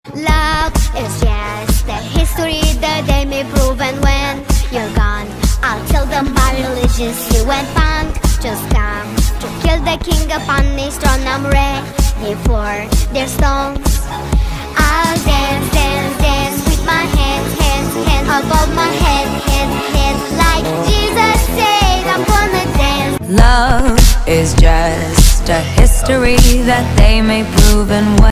Love is just the history that they may prove. And when you're gone, I'll tell them my religion's you and punk just come to kill the king upon his throne. I'm ready for their stones. I'll dance, dance, dance with my hands, hands, hands above my head, head, head. Like Jesus said, I'm gonna dance. Love is just a history that they may prove. And